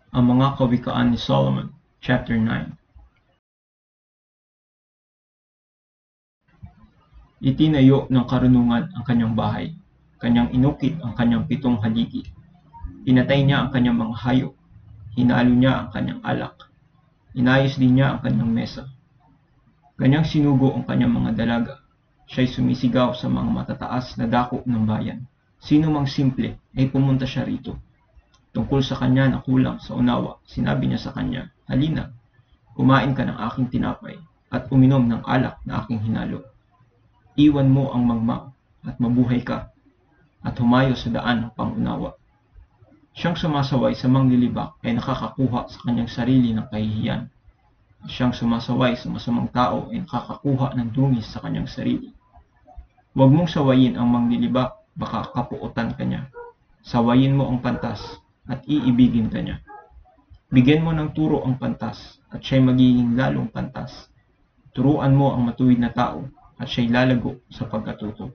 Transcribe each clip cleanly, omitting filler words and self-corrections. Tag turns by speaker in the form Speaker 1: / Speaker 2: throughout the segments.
Speaker 1: Ang mga kawikaan ni Solomon, chapter 9. Itinayo ng karunungan ang kanyang bahay, kanyang inukit ang kanyang 7 haligi. Pinatay niya ang kanyang mga hayop, hinalo niya ang kanyang alak, inayos din niya ang kanyang mesa. Kanyang sinugo ang kanyang mga dalaga, siya'y sumisigaw sa mga matataas na dako ng bayan. Sino mang simple ay pumunta siya rito. Tungkol sa kanya na kulang sa unawa, sinabi niya sa kanya, "Halina, kumain ka ng aking tinapay at uminom ng alak na aking hinalo. Iwan mo ang mangmang at mabuhay ka, at humayo sa daan ng pangunawa." Siyang sumasaway sa manglilibak ay nakakakuha sa kanyang sarili ng kahihiyan. At siyang sumasaway sa masamang tao ay nakakakuha ng dungis sa kanyang sarili. Huwag mong sawayin ang manglilibak, baka kapuotan ka niya. Sawayin mo ang pantas at iibigin ka niya. Bigyan mo ng turo ang pantas at siya'y magiging lalong pantas. Turuan mo ang matuwid na tao at siya'y lalago sa pagkatuto.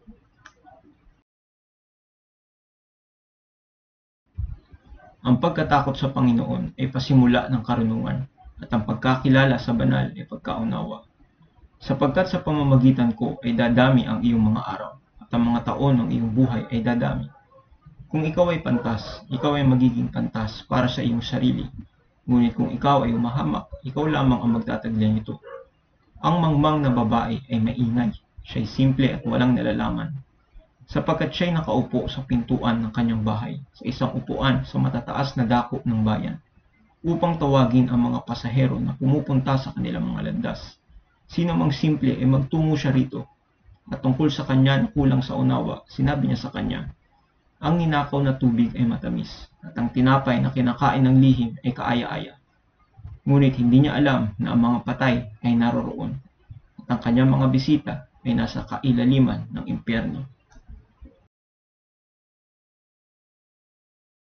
Speaker 1: Ang pagkatakot sa Panginoon ay pasimula ng karunungan, at ang pagkakilala sa banal ay pagkaunawa. Sapagkat sa pamamagitan ko ay dadami ang iyong mga araw, at ang mga taon ng iyong buhay ay dadami. Kung ikaw ay pantas, ikaw ay magiging pantas para sa iyong sarili. Ngunit kung ikaw ay umahamak, ikaw lamang ang magtataglay nito. Ang mangmang na babae ay maingay, siya'y simple at walang nalalaman. Sapagkat siya'y nakaupo sa pintuan ng kanyang bahay, sa isang upuan sa matataas na dako ng bayan, upang tawagin ang mga pasahero na pumupunta sa kanilang mga landas. Sino mang simple ay magtungo siya rito, at tungkol sa kanya na kulang sa unawa, sinabi niya sa kanya, "Ang ninakaw na tubig ay matamis, at ang tinapay na kinakain ng lihim ay kaaya-aya." Ngunit hindi niya alam na ang mga patay ay naroroon, at ang kanyang mga bisita ay nasa kailaliman ng impyerno.